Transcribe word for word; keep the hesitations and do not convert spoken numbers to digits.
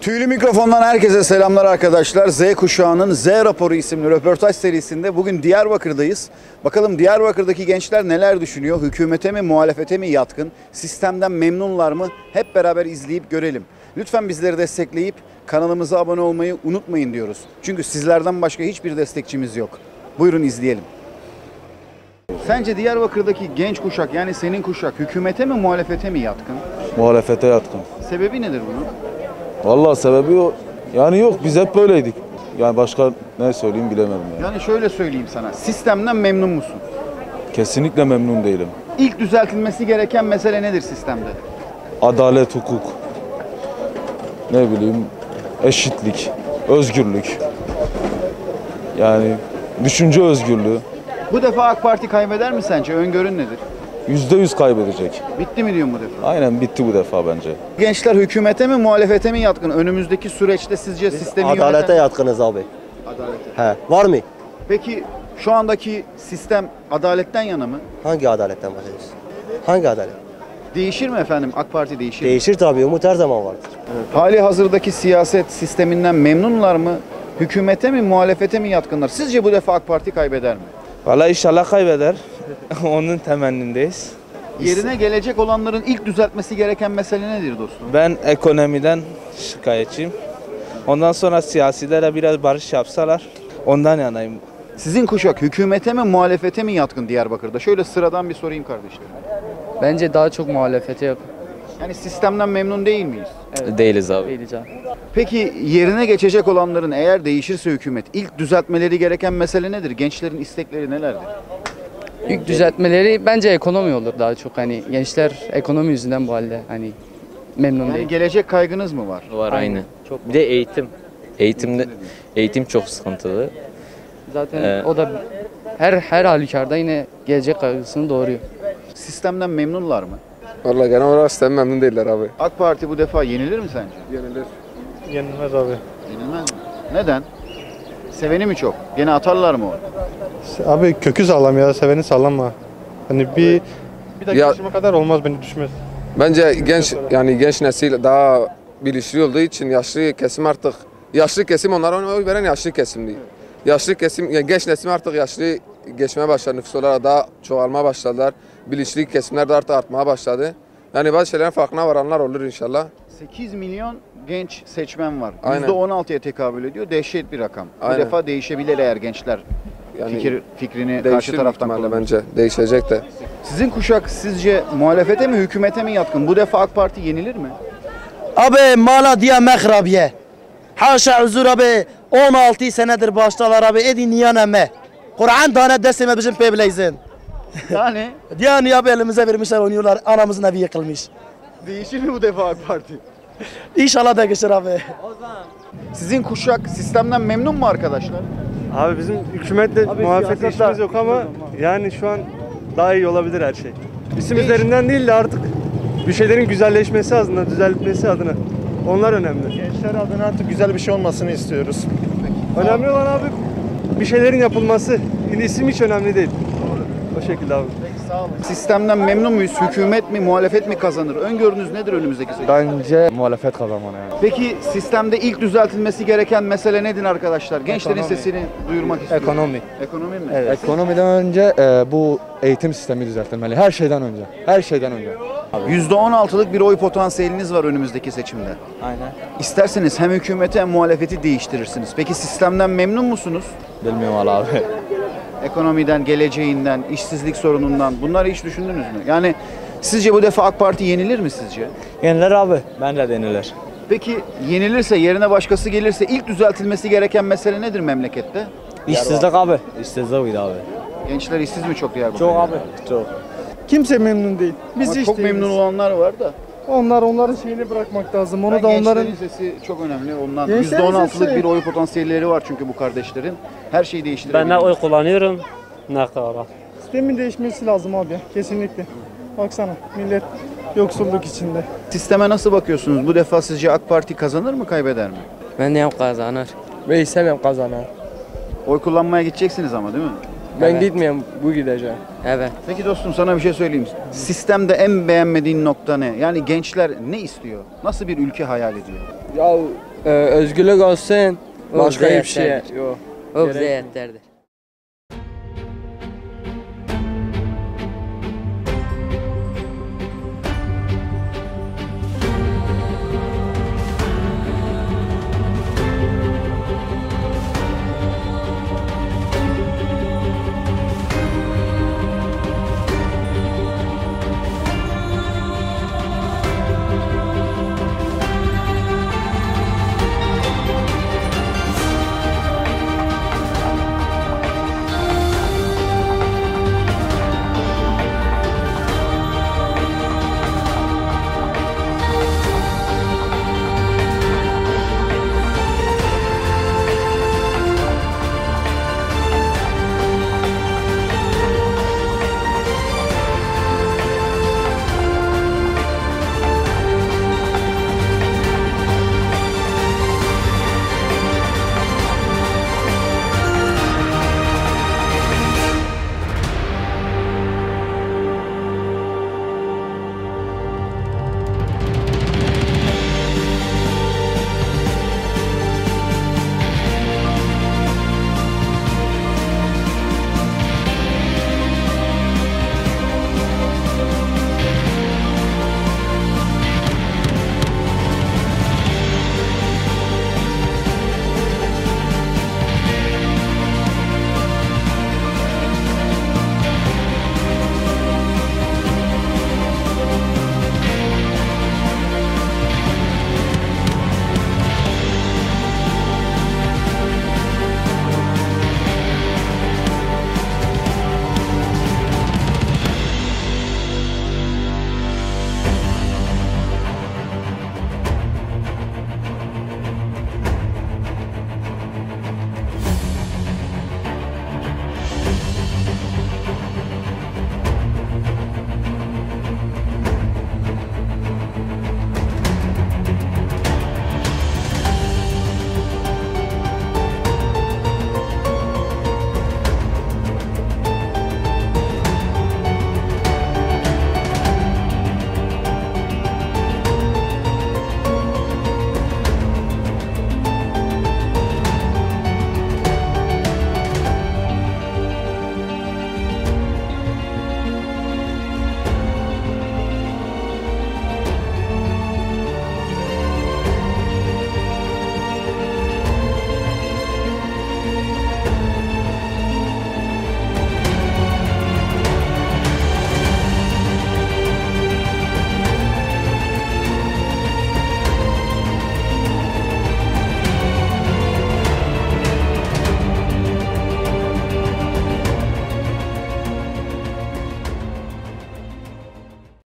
Tüylü mikrofondan herkese selamlar arkadaşlar. Z kuşağının Z raporu isimli röportaj serisinde bugün Diyarbakır'dayız. Bakalım Diyarbakır'daki gençler neler düşünüyor? Hükümete mi, muhalefete mi yatkın? Sistemden memnunlar mı? Hep beraber izleyip görelim. Lütfen bizleri destekleyip kanalımıza abone olmayı unutmayın diyoruz. Çünkü sizlerden başka hiçbir destekçimiz yok. Buyurun izleyelim. Sence Diyarbakır'daki genç kuşak, yani senin kuşak, hükümete mi, muhalefete mi yatkın? Muhalefete yatkın. Sebebi nedir bunun? Vallahi sebebi o. Yani yok, biz hep böyleydik. Yani başka ne söyleyeyim bilemem yani. Yani şöyle söyleyeyim sana, sistemden memnun musun? Kesinlikle memnun değilim. İlk düzeltilmesi gereken mesele nedir sistemde? Adalet, hukuk, ne bileyim, eşitlik, özgürlük. Yani düşünce özgürlüğü. Bu defa AK Parti kaybeder mi sence? Öngörün nedir? Yüzde yüz kaybedecek. Bitti mi diyorsun bu defa? Aynen bitti bu defa bence. Gençler hükümete mi, muhalefete mi yatkın? Önümüzdeki süreçte sizce sistemi Adalete yöneten... yatkınız abi. Adalete. He. Var mı? Peki şu andaki sistem adaletten yana mı? Hangi adaletten bahsediyorsun? Hangi adalet? Değişir mi efendim? AK Parti değişir mi? Değişir tabii. Umut her zaman vardır. Hali hazırdaki siyaset sisteminden memnunlar mı? Hükümete mi, muhalefete mi yatkınlar? Sizce bu defa AK Parti kaybeder mi? Vallahi inşallah kaybeder. Onun temennindeyiz. Yerine gelecek olanların ilk düzeltmesi gereken mesele nedir dostum? Ben ekonomiden şikayetçiyim. Ondan sonra siyasilere biraz barış yapsalar ondan yanayım. Sizin kuşak hükümete mi, muhalefete mi yatkın Diyarbakır'da? Şöyle sıradan bir sorayım kardeşlerim. Bence daha çok muhalefete yakın. Yani sistemden memnun değil miyiz? Değiliz abi. Değiliz abi. Peki yerine geçecek olanların eğer değişirse hükümet ilk düzeltmeleri gereken mesele nedir? Gençlerin istekleri nelerdir? İlk düzeltmeleri bence ekonomi olur daha çok. Hani gençler ekonomi yüzünden bu halde hani memnun Yani değil. gelecek kaygınız mı var? Var Aynen. aynı. Bir de eğitim. Eğitimde eğitim çok sıkıntılı. Zaten Ee, o da her her halükarda yine gelecek kaygısını doğuruyor. Sistemden memnunlar mı? Vallahi genel olarak sistem memnun değiller abi. AK Parti bu defa yenilir mi sence? Yenilir. Yenilmez abi. Yenilmez mi? Neden? Seveni mi çok? Gene atarlar mı o? Abi kökü sağlam ya, seveni sağlam mı? Hani bir bir dakika Ya- yaşıma kadar olmaz, beni düşmez. Bence genç yani genç nesil daha bilinçli olduğu için yaşlı kesim artık yaşlı kesim onlara oy veren yaşlı kesim değil. Yaşlı kesim yani genç nesil artık yaşlı geçmeye başladı, nüfus olarak daha çoğalmaya başladılar. Bilinçli kesimler de artık artmaya başladı. Yani bazı şeylerin farkına varanlar olur inşallah. sekiz milyon genç seçmen var. Aynen. yüzde on altıya tekabül ediyor. Dehşet bir rakam. Bu Aynen. defa değişebilir eğer gençler Yani fikir, fikrini karşı değişir büyük taraftan ihtimalle kullanırsa. bence. Değişecek de. Sizin kuşak sizce muhalefete mi, hükümete mi yatkın? Bu defa AK Parti yenilir mi? Abi mala diye mekhrabiye. Haşa uzur abi on altı senedir baştalar abi edin niyaneme. Kur'an tane desteme bizim pebleyzin. Yani Diyani abi elimize vermişler oynuyorlar. Anamızın evi yıkılmış. değişir mi bu defa AK Parti? İnşallah da geçer abi. Sizin kuşak sistemden memnun mu arkadaşlar? Abi bizim hükümetle muhalefetle işimiz yok ama yani şu an daha iyi olabilir her şey. İsim üzerinden değil de artık bir şeylerin güzelleşmesi adına, düzeltmesi adına. Onlar önemli. Gençler adına artık güzel bir şey olmasını istiyoruz. Önemli olan abi bir şeylerin yapılması. Yani isim hiç önemli değil. O şekilde abi. Sistemden memnun muyuz? Hükümet mi, muhalefet mi kazanır? Öngörünüz nedir önümüzdeki seçim? Bence muhalefet kazanmalı yani. Peki sistemde ilk düzeltilmesi gereken mesele nedir arkadaşlar? Gençlerin Ekonomi. sesini duyurmak istiyorum. Ekonomi. Ekonomi mi? Ekonomiden önce e, bu eğitim sistemi düzeltilmeli. Her şeyden önce. Her şeyden önce. yüzde on altılık bir oy potansiyeliniz var önümüzdeki seçimde. Aynen. İsterseniz hem hükümeti hem muhalefeti değiştirirsiniz. Peki sistemden memnun musunuz? Bilmiyorum valla abi. Ekonomiden, geleceğinden, işsizlik sorunundan bunları hiç düşündünüz mü? Yani sizce bu defa AK Parti yenilir mi sizce? Yeniler abi. Bence de yeniler. Peki yenilirse, yerine başkası gelirse ilk düzeltilmesi gereken mesele nedir memlekette? İşsizlik abi. İşsizlik abi. Gençler işsiz mi çok Diyarbakır'da? Çok abi. Çok. Kimse memnun değil. Biz Ama hiç çok değiliz. memnun olanlar var da. Onlar onların şeyini bırakmak lazım. Onu Ben da onların gençlerin sesi çok önemli. Ondan Gençlerin yüzde on altılık sesi- bir oy potansiyelleri var çünkü bu kardeşlerin. Her şeyi değiştirebilir. Ben ne oy kullanıyorum ne kadar. sistemin değişmesi lazım abi. Kesinlikle. Baksana millet yoksulluk içinde. Sisteme nasıl bakıyorsunuz? Bu defa sizce AK Parti kazanır mı, kaybeder mi? Ben de kazanır. Ve istemem kazanan. Oy kullanmaya gideceksiniz ama değil mi? Ben gitmeyeyim, bu gideceğim. Evet. Peki dostum sana bir şey söyleyeyim. Sistemde en beğenmediğin nokta ne? Yani gençler ne istiyor? Nasıl bir ülke hayal ediyor? Ya özgürlük olsun. O Başka bize bir şey yeterdir. yok. O bize Gerek- yeterdir.